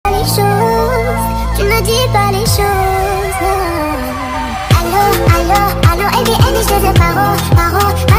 Les choses, tu ne dis pas les choses. Allô, allô, allô, et bien, je te paro, paro,